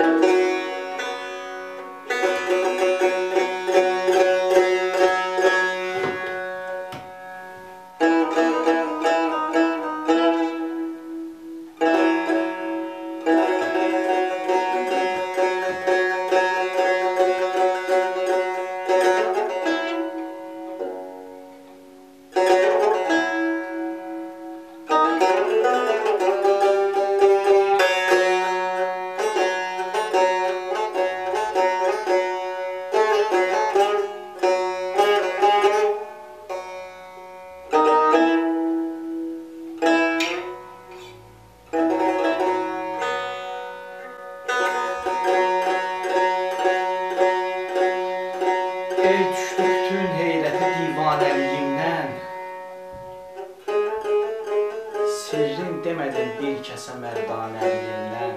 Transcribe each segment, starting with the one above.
Sirrin demədim bir kəsə mərdanəliyimdən.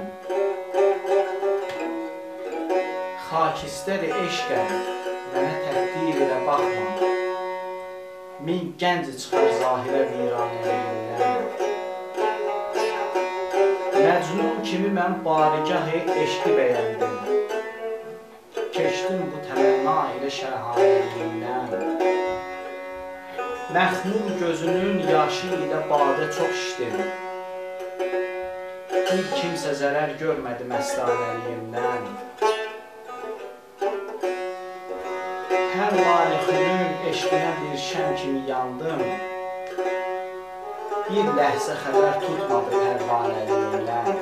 Xakistəri eşqəm, mənə təqdir ilə baxma. Min gənc çıxar zahirə viranəliyimdən. Məcnun kimi mən barigah-ı eşqi bəyəndim. Keçdim bu təmənna ilə şəhanəliyimdən. Məxnun gözünün yaşı ilə badə çox içdim. Bir kimsə zərər görmədi məstanəliyimdən. Hər layıqlının eşqinə bir şəm kimi yandım. Bir ləhzə xəbər tutmadı pərvanəliyimdən.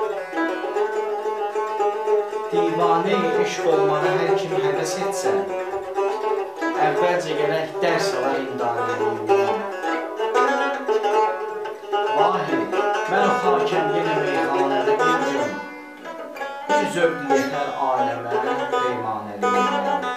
Divanə-i eşq olmağı hər kim həvəs etsə, əvvəlcə gələk dərs alar imdanəliyimdən. Vahi, mən o xakəm yenə meyxanədə bir gün, bir zövq yetər aləmə peymanəliyimdən.